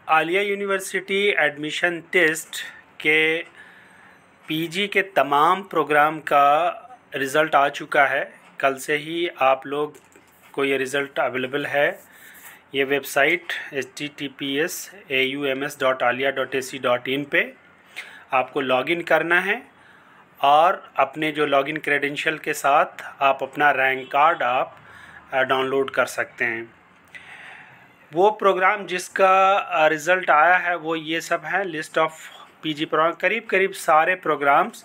Alia university admission test के PG के तमाम प्रोग्राम का रिज़ल्ट आ चुका है। कल से ही आप लोग को ये रिज़ल्ट अवेलेबल है। ये वेबसाइट https://aums.alia.ac.in पे आपको लॉगिन करना है और अपने जो लॉगिन क्रेडेंशियल के साथ आप अपना रैंक कार्ड आप डाउनलोड कर सकते हैं। वो प्रोग्राम जिसका रिज़ल्ट आया है वो ये सब है, लिस्ट ऑफ पीजी प्रोग्राम। करीब सारे प्रोग्राम्स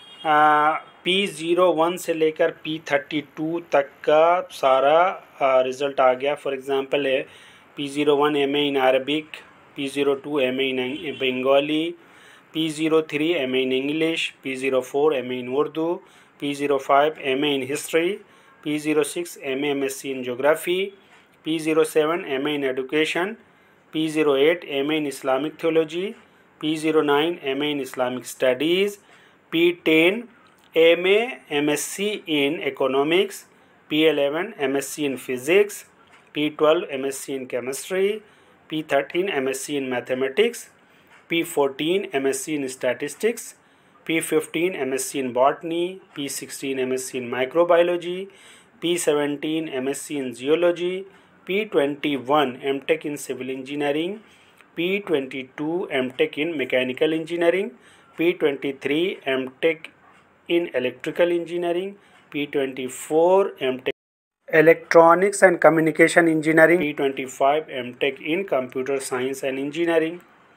P01 से लेकर P32 तक का सारा रिज़ल्ट आ गया। फॉर एग्ज़ाम्पल है P01 MA in Arabic, P02 MA in Bengali, P03 MA in English, P04 MA in Urdu, P05 MA in history, P06 MA MSc in geography, P07 MA in Education, P08 MA in Islamic Theology, P09 MA in Islamic Studies, P10 MA MSc in Economics, P11 MSc in Physics, P12 MSc in Chemistry, P13 MSc in Mathematics, P14 MSc in Statistics, P15 MSc in Botany, P16 MSc in Microbiology, P17 MSc in Zoology, P21 MTech in Civil Engineering, P22 MTech in Mechanical Engineering, P23 MTech in Electrical Engineering, P24 MTech Electronics and Communication Engineering, P25 MTech in Computer Science and Engineering,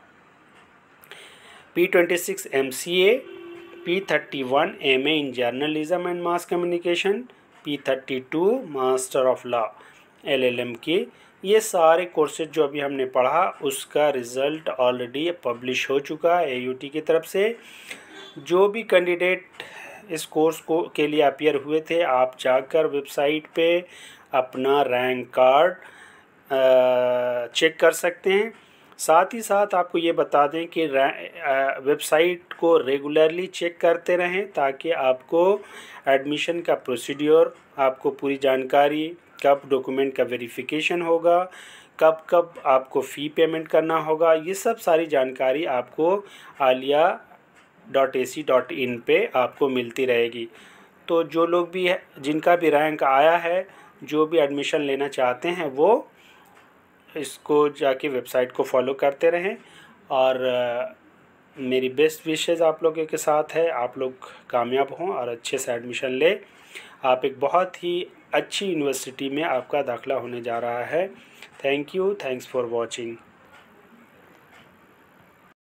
P26 MCA, P31 MA in Journalism and Mass Communication, P32 Master of Law LLM की। ये सारे courses जो अभी हमने पढ़ा उसका result already publish हो चुका है AUT की तरफ से। जो भी कैंडिडेट इस कोर्स के लिए अपीयर हुए थे, आप जाकर वेबसाइट पे अपना रैंक कार्ड चेक कर सकते हैं। साथ ही साथ आपको ये बता दें कि वेबसाइट को रेगुलरली चेक करते रहें ताकि आपको एडमिशन का प्रोसीड्योर, आपको पूरी जानकारी, कब डॉक्यूमेंट का वेरिफिकेशन होगा, कब आपको फ़ी पेमेंट करना होगा, ये सब सारी जानकारी आपको alia.ac.in पे आपको मिलती रहेगी। तो जो लोग भी है, जिनका भी रैंक आया है, जो भी एडमिशन लेना चाहते हैं, वो इसको जाके वेबसाइट को फॉलो करते रहें। और मेरी बेस्ट विशेज़ आप लोगों के साथ है, आप लोग कामयाब हों और अच्छे से एडमिशन लें। आप एक बहुत ही अच्छी यूनिवर्सिटी में आपका दाखिला होने जा रहा है। Thank you, thanks for watching.